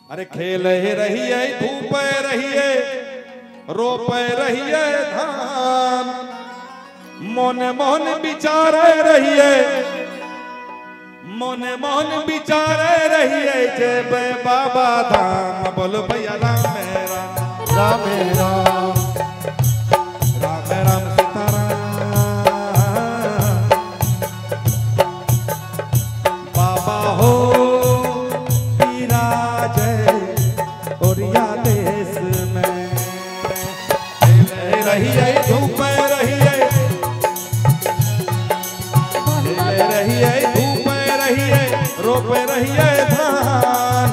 अरे खेल रही है धूप रही है रोप रही है धान मोन मोन बिचारे रही है मोन मोन बिचारे रही है जय बाबा धाम बोलो भैया राम मेरा राम राम राम राम सीताराम बाबा हो विराज ओरिया देश में रही है धूप रही है धूप रही है रोप रही है धान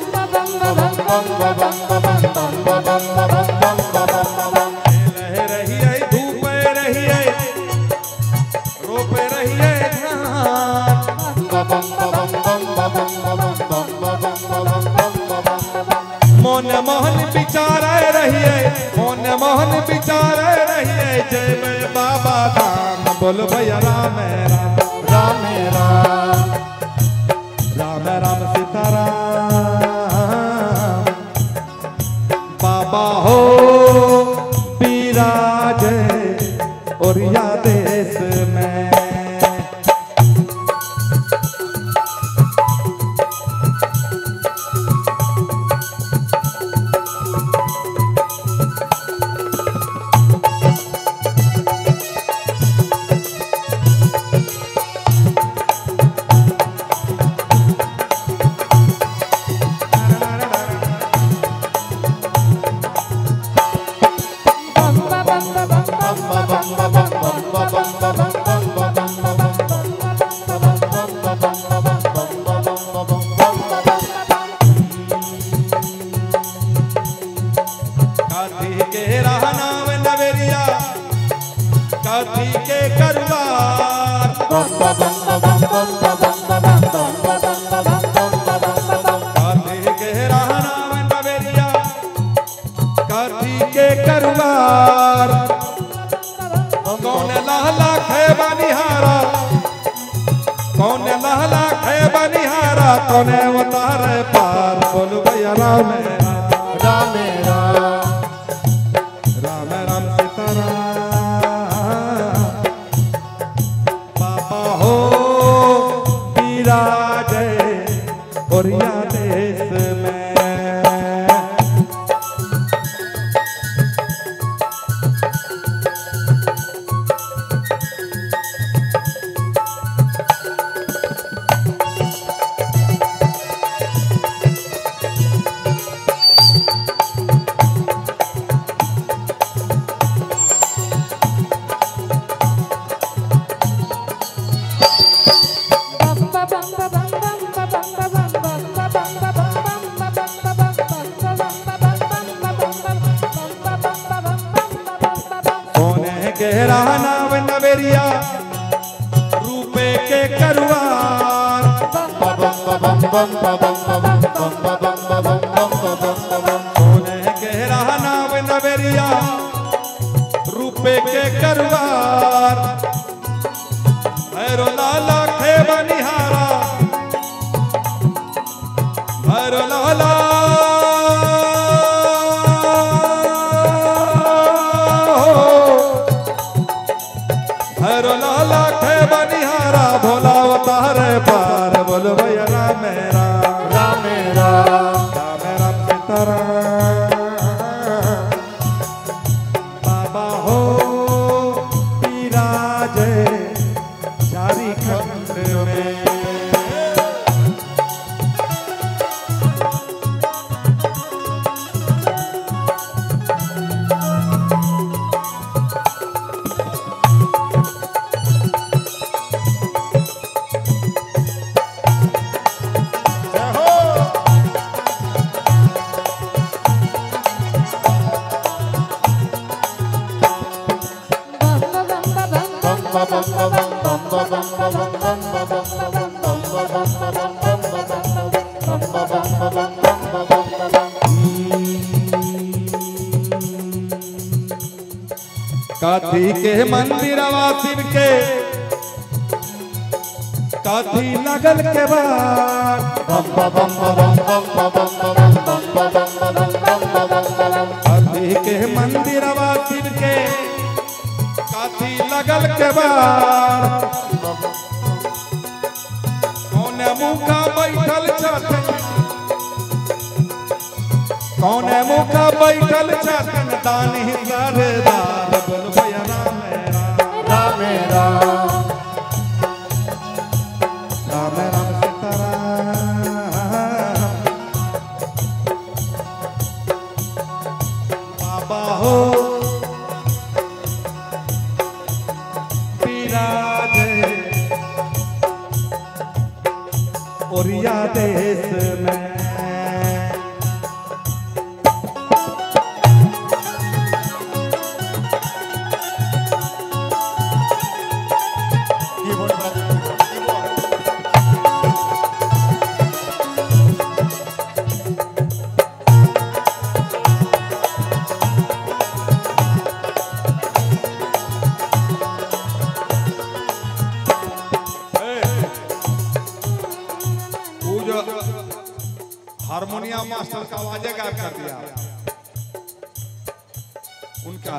रही है धूप रही है रोप रही है धान मोन मोहन बिचारा रही है मोन मोहन बिचारा रही है जय बाबा धाम बोलो भैया राम राम राम राम राम राम सीताराम बाबा हो विराज ओरिया देश में काथी के करवार काथी के रहना में नवेरिया काथी के करवार कौन लहला खे बनिहारा कौन लहला खे बनिहारा कौन अवतार पार बोल भैया राम राम राम राम सीताराम बाबा हो विराज ओरिया देश में रहना नवेरिया रूपे के करवार सोने के रहना नवेरिया रूपे के करवार भैरो लाला खे बनिहारा भैरो लाला भैरो लाला खे बनिहारा भोला अवतार पार बोलो भैया राम राम राम राम सीताराम बाबा हो विराज चारी खंड में काथी के मंदिरवा शिव के काथी लगल के बाद अभी के मंदिरवा शिव के काथी लगल के बार कौन मुखा बैठल छथन कौन मुखा बैठल छथन दानी सरदार बोल भैया राम राम राम राम राम सीताराम बाबा हो ओरिया देश में हारमोनियम मास्टर का आवाज़ गायब कर दिया उनका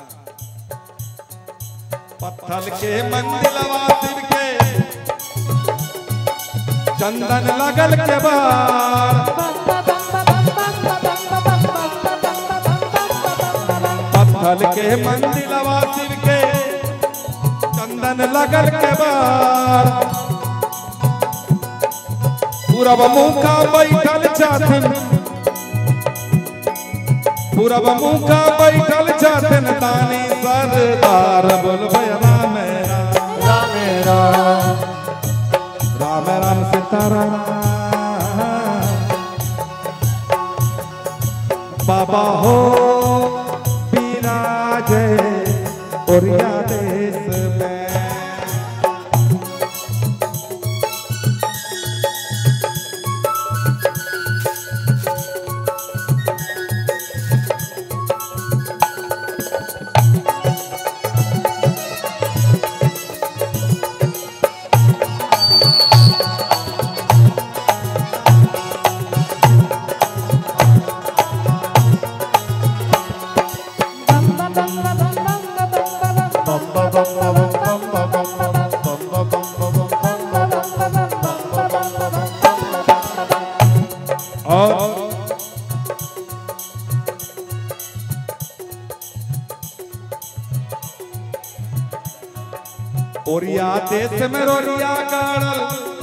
पत्थर के मंदिलवा शिव के चंदन लगल के बार पत्थर के मंदिलवा शिव के चंदन लगल के बार पूरब मुखा बैठल छथन पूरब मुखा बैठल छथन दानी सरदार बोल भैया राम राम राम राम सीताराम बाबा हो विराजे ओरिया देश में ओरिया देश में रोरिया गाड़ल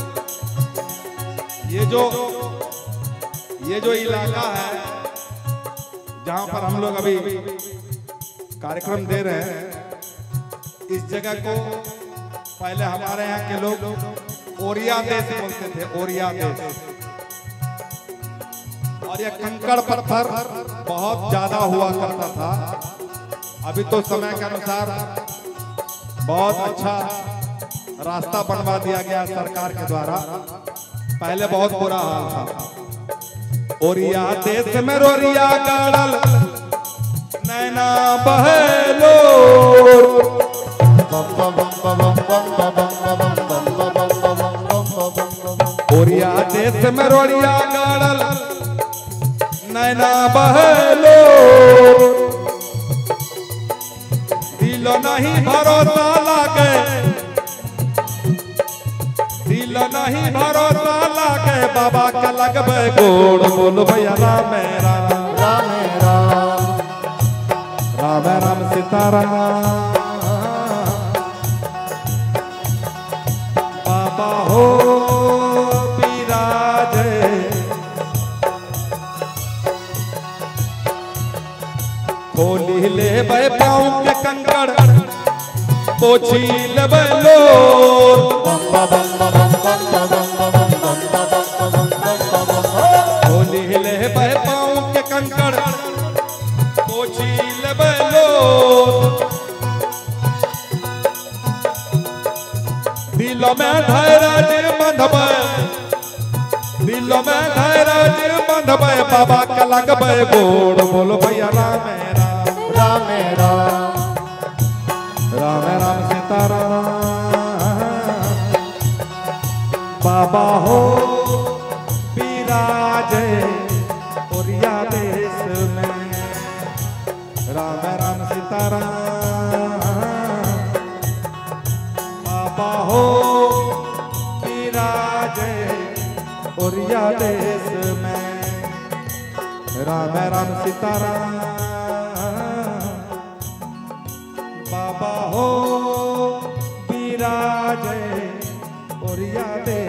ये जो इलाका है जहां पर हम लोग अभी कार्यक्रम दे रहे हैं इस जगह को पहले हमारे यहाँ के लोग ओरिया देश बोलते थे ओरिया देश और ये कंकड़ पत्थर बहुत ज्यादा हुआ करता था अभी तो समय के अनुसार बहुत अच्छा रास्ता बनवा दिया गया सरकार के द्वारा पहले बहुत बुरा हाल था ओरिया देश में रोरिया गाड़ल नैना बहेलो ओरिया देश में रोरिया गाड़ल नैना बहेलो दिलो नहीं भरोसा लागे दिल नहीं भरोसा लागे बाबा का लगबे गोड़ बोल भैया राम राम सीताराम बाबा हो विराजे खोली ले पाँव के कंकड़ पोछी लेबै लोर खोली लेबै पाँव के कंकड़ पोछी लेबै लोर दिल में धैर्य बंधबै दिल में धैर्य बंधबै बाबा के लगबै गोड़ बोल भैया राम राम सीताराम बाबा हो विराजे ओरिया ओरिया देश में। राम राम सीताराम बाबा हो विराजे ओरिया देश